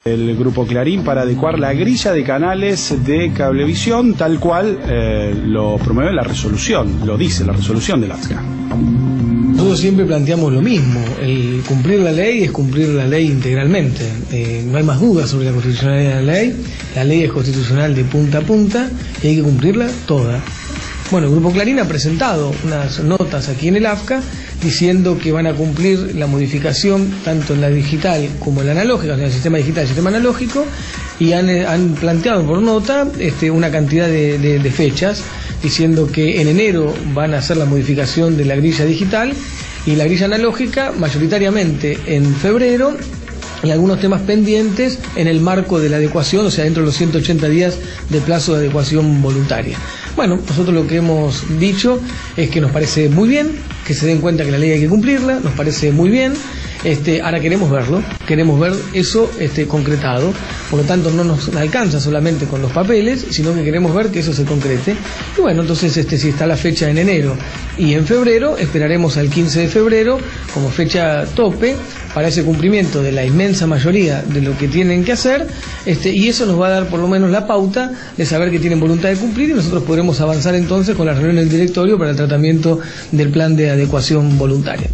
El Grupo Clarín para adecuar la grilla de canales de Cablevisión tal cual lo promueve la resolución, lo dice la resolución del AFSCA. Nosotros siempre planteamos lo mismo, el cumplir la ley es cumplir la ley integralmente, no hay más dudas sobre la constitucionalidad de la ley es constitucional de punta a punta y hay que cumplirla toda. Bueno, el Grupo Clarín ha presentado unas notas aquí en el AFSCA diciendo que van a cumplir la modificación tanto en la digital como en la analógica, o sea, en el sistema digital y el sistema analógico, y han planteado por nota una cantidad de fechas, diciendo que en enero van a hacer la modificación de la grilla digital y la grilla analógica mayoritariamente en febrero, y algunos temas pendientes en el marco de la adecuación, o sea, dentro de los 180 días de plazo de adecuación voluntaria. Bueno, nosotros lo que hemos dicho es que nos parece muy bien que se den cuenta que la ley hay que cumplirla, nos parece muy bien. Ahora queremos verlo, queremos ver eso concretado, por lo tanto no nos alcanza solamente con los papeles, sino que queremos ver que eso se concrete. Y bueno, entonces si está la fecha en enero y en febrero, esperaremos al 15 de febrero como fecha tope para ese cumplimiento de la inmensa mayoría de lo que tienen que hacer, y eso nos va a dar por lo menos la pauta de saber que tienen voluntad de cumplir, y nosotros podremos avanzar entonces con la reunión del directorio para el tratamiento del plan de adecuación voluntaria.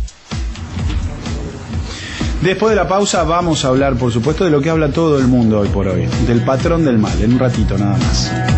Después de la pausa vamos a hablar, por supuesto, de lo que habla todo el mundo hoy por hoy, del patrón del mal, en un ratito nada más.